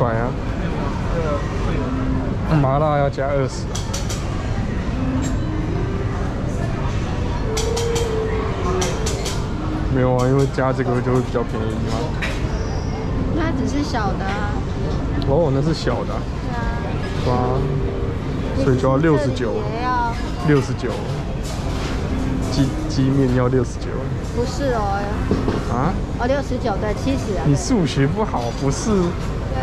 块啊。麻辣要加20啊。没有啊，因为加这个就会比较便宜嘛。 那只是小的啊。 哦，那是小的、啊。 对啊。 哇，所以就要69。 也要 69。鸡面要69。 不是哦。 啊？ 哦，69对，70啊。 你数学不好，不是？ 对